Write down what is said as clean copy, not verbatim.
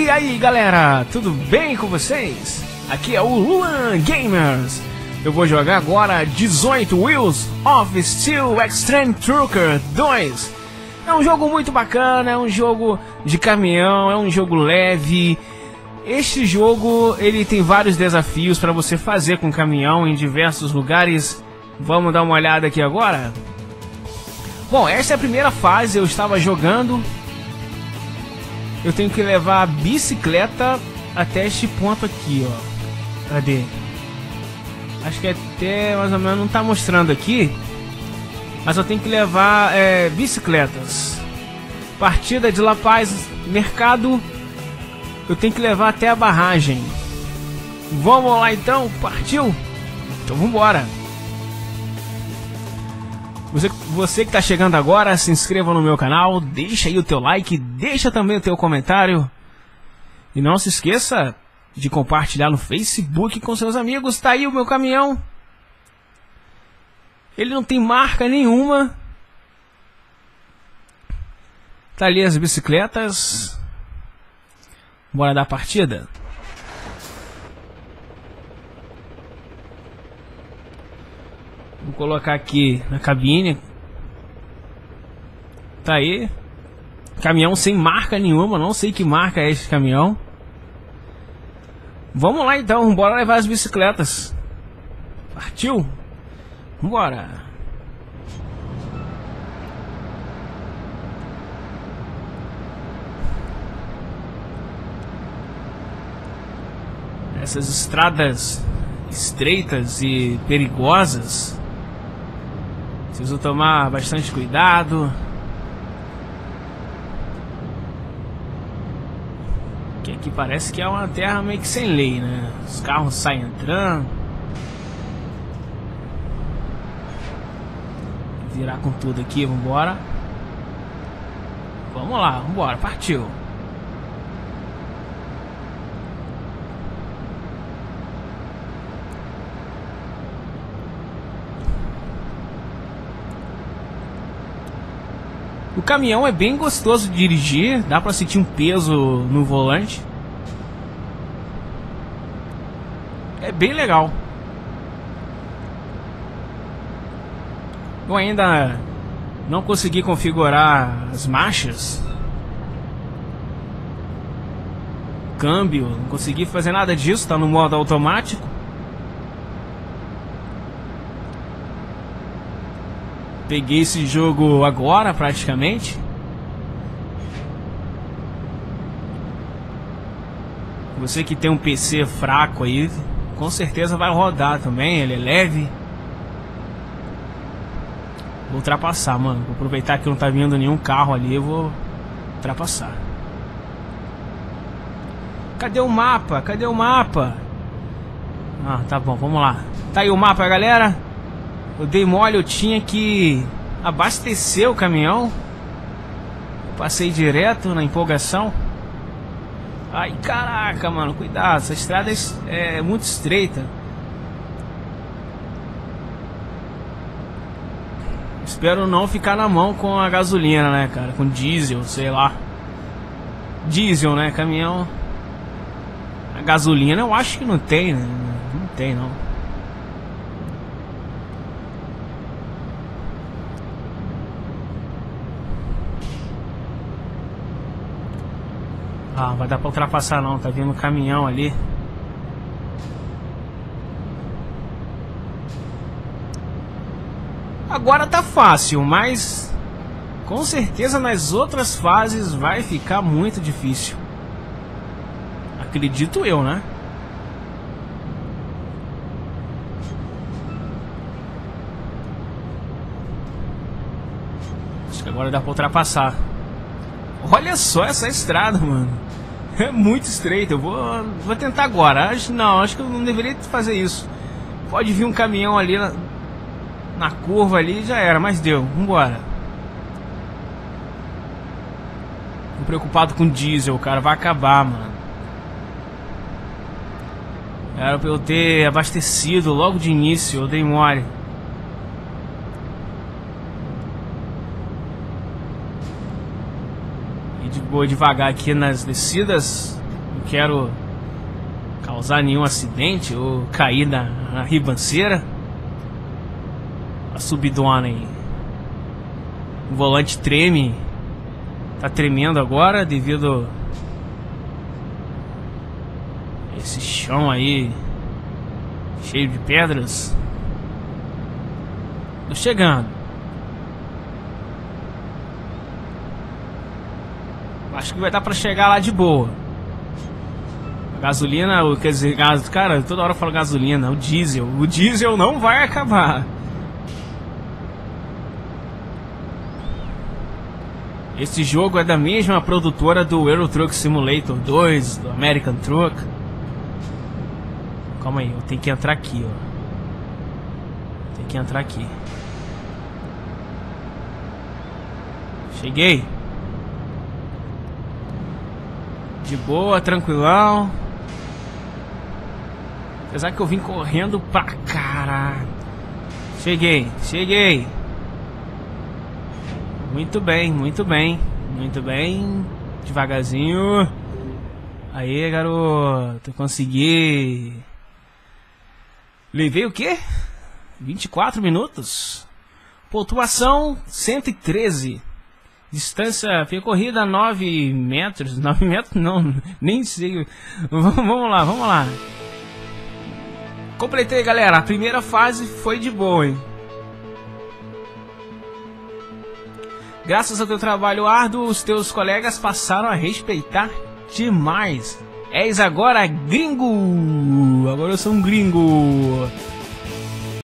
E aí galera, tudo bem com vocês? Aqui é o Luan Gamers. Eu vou jogar agora 18 Wheels of Steel Extreme Trucker 2. É um jogo muito bacana, é um jogo de caminhão, é um jogo leve. Este jogo ele tem vários desafios para você fazer com caminhão em diversos lugares. Vamos dar uma olhada aqui agora? Bom, essa é a primeira fase, eu estava jogando. Eu tenho que levar a bicicleta até este ponto aqui, ó. Cadê? Acho que até mais ou menos não tá mostrando aqui. Mas eu tenho que levar bicicletas. Partida de La Paz, mercado. Eu tenho que levar até a barragem. Vamos lá então, partiu? Então vambora. Você que está chegando agora, se inscreva no meu canal, deixa aí o teu like, deixa também o teu comentário. E não se esqueça de compartilhar no Facebook com seus amigos. Tá aí o meu caminhão. Ele não tem marca nenhuma. Tá ali as bicicletas. Bora dar partida? Vou colocar aqui na cabine. Tá aí. Caminhão sem marca nenhuma. Não sei que marca é esse caminhão. Vamos lá então. Bora levar as bicicletas. Partiu? Vambora. Essas estradas estreitas e perigosas. Preciso tomar bastante cuidado. Que aqui parece que é uma terra meio que sem lei, né? Os carros saem entrando. Virar com tudo aqui, vambora. Vamos lá, vambora, partiu. O caminhão é bem gostoso de dirigir, dá pra sentir um peso no volante. É bem legal. Eu ainda não consegui configurar as marchas, câmbio, não consegui fazer nada disso, tá no modo automático. Peguei esse jogo agora, praticamente. Você que tem um PC fraco aí, com certeza vai rodar também, ele é leve. Vou ultrapassar, mano. Vou aproveitar que não tá vindo nenhum carro ali, eu vou ultrapassar. Cadê o mapa? Cadê o mapa? Ah, tá bom, vamos lá. Tá aí o mapa, galera. Eu dei mole, eu tinha que abastecer o caminhão. Eu passei direto na empolgação. Ai, caraca, mano, cuidado, essa estrada é muito estreita. Espero não ficar na mão com a gasolina, né, cara? Com diesel, sei lá. Diesel, né, caminhão. A gasolina eu acho que não tem, né? Não tem, não. Ah, vai dar pra ultrapassar não, tá vindo um caminhão ali. Agora tá fácil, mas com certeza nas outras fases vai ficar muito difícil. Acredito eu, né? Acho que agora dá pra ultrapassar. Olha só essa estrada, mano. É muito estreita. Eu vou tentar agora. Acho que eu não deveria fazer isso. Pode vir um caminhão ali na curva ali, já era, mas deu. Vambora. Tô preocupado com diesel, cara. Vai acabar, mano. Era pra eu ter abastecido logo de início. Eu dei mole. Vou devagar aqui nas descidas. quero causar nenhum acidente ou cair na ribanceira. A subidona aí. O volante treme. Tá tremendo agora devido a esse chão aí cheio de pedras. Tô chegando. Acho que vai dar pra chegar lá de boa. A gasolina, quer dizer, cara, toda hora eu falo gasolina, o diesel não vai acabar. Esse jogo é da mesma produtora do Euro Truck Simulator 2, do American Truck. Calma aí, eu tenho que entrar aqui, ó. Tem que entrar aqui. Cheguei. De boa, tranquilão. Apesar que eu vim correndo pra caralho. Cheguei. Muito bem. Devagarzinho. Aí, garoto. Consegui. Levei o quê? 24 minutos. Pontuação 113. Distância percorrida 9 metros. 9 metros não, nem sei. Vamos lá. Completei, galera. A primeira fase foi de boa, hein? Graças ao teu trabalho árduo, os teus colegas passaram a respeitar demais. És agora gringo. Agora eu sou um gringo.